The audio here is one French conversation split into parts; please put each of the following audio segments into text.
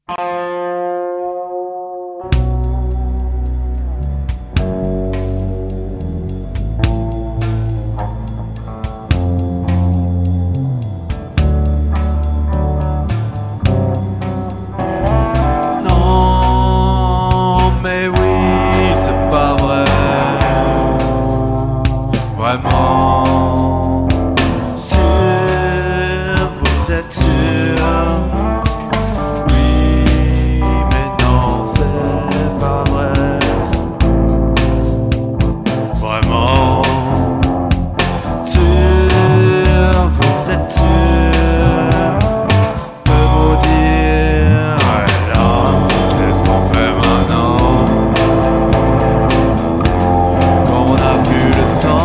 Non, mais oui, c'est pas vrai. Vraiment sûr, vous êtes sûr? Oui, mais non, c'est pas vrai. Vraiment sûr, vous êtes sûr de vous dire? Et là, qu'est-ce qu'on fait maintenant quand on n'a plus le temps?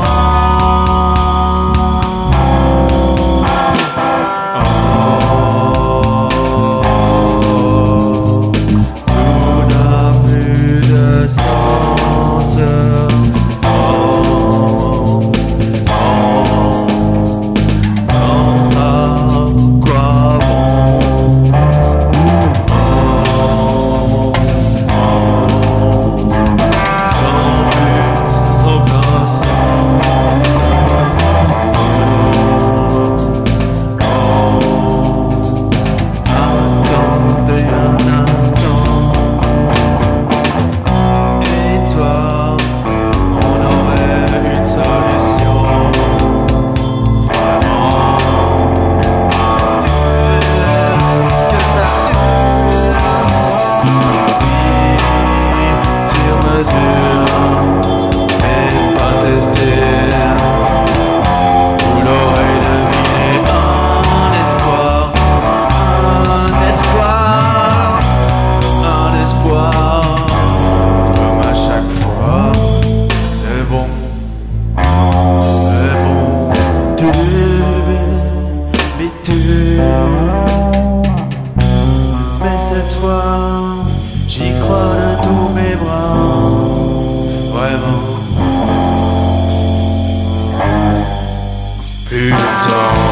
Mais cette fois, j'y crois de tous mes bras. Vraiment. Plus de temps.